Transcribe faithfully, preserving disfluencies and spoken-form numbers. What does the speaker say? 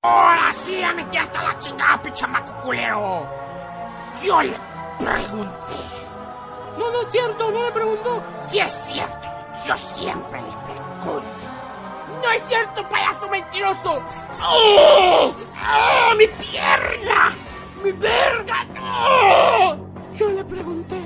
Ahora sí, ya metí hasta la chingada, pichamaco culero. Yo le pregunté. No, no es cierto, no le preguntó. Sí es cierto, yo siempre le pregunto. No es cierto, payaso mentiroso. ¡Oh! ¡Oh, mi pierna! ¡Mi verga! ¡No! Yo le pregunté.